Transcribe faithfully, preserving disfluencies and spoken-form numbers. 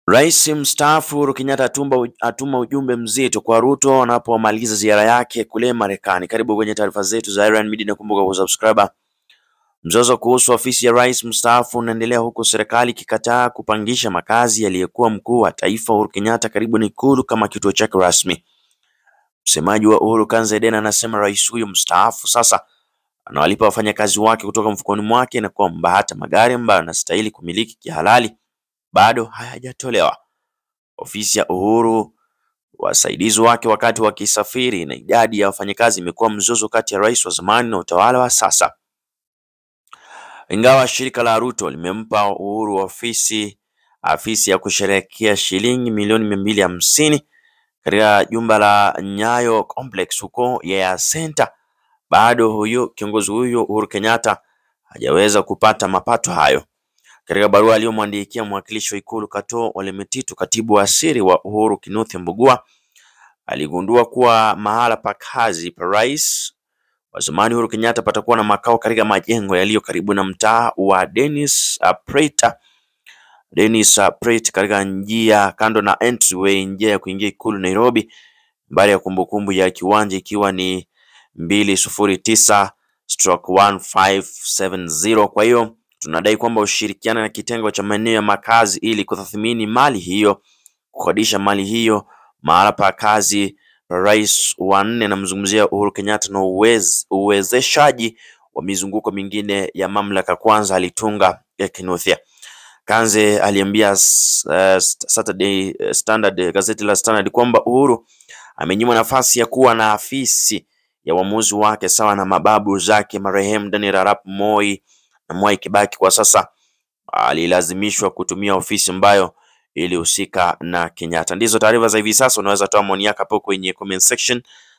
Rais mstaafu Uhuru Kenyatta atumba atuma ujumbe mzito kwa Ruto anapomaliza ziara yake kule Marekani. Karibu kwenye taarifa zetu za Iron Media na kumbuka kusubscribe. Mzozo kuhusu ofisi ya rais mstaafu unaendelea huku serikali ikikataa kupangisha makazi aliyekuwa mkuu wa taifa Uhuru Kenyatta karibu na Ikulu kama kituo chake rasmi. Msemaji wa Uhuru Kanza Eden anasema rais huyo mstaafu sasa anawalipa wafanyakazi wake kutoka mfukoni mwake na kwamba hata magari ambayo anastahili kumiliki kihalali bado hayajatolewa. Ofisi ya Uhuru, wasaidizi wake wakati wakisafiri na idadi ya wafanyakazi imekuwa mzozo kati ya rais wa zamani na utawala wa sasa. Ingawa shirika la Ruto limempa Uhuru ofisi afisi ya kusherehekea shilingi milioni mia mbili hamsini katika jumba la Nyayo Complex huko Yaya Center, bado huyo kiongozi huyo Uhuru Kenyatta hajaweza kupata mapato hayo. Katika barua aliyomwandikia mwakilishi wa Ikulu Kato Ole Metitu, katibu wa siri wa Uhuru Kinuthia Mbugua aligundua kuwa mahala pa kazi pa rais wa zamani Uhuru Kenyatta patakuwa na makao katika majengo yaliyo karibu na mtaa wa Dennis Prater. Dennis Prater katika njia kando na entryway, njia ya kuingia Ikulu Nairobi, mbali ya kumbukumbu ya kiwanja ikiwa ni mbili sufuri tisa moja tano saba zero. Kwa hiyo tunadai kwamba ushirikiana na kitengo cha maeneo ya makazi ili kutathmini mali hiyo, kukodisha mali hiyo, mahala pa kazi rais wa nne na mzungumzia Uhuru Kenyatta, na uwez, uwezeshaji wa mizunguko mingine ya mamlaka kwanza, alitunga ya Kinuthia. Kanze aliambia uh, Saturday Standard, gazeti la Standard, kwamba Uhuru amenyimwa nafasi ya kuwa na afisi ya uamuzi wake sawa na mababu zake marehemu Daniel Arap Moi na Mwai Kibaki. Kwa sasa alilazimishwa kutumia ofisi ambayo ilihusika na Kenyatta. Ndizo taarifa za hivi sasa. Unaweza toa maoni yako hapo kwenye comment section.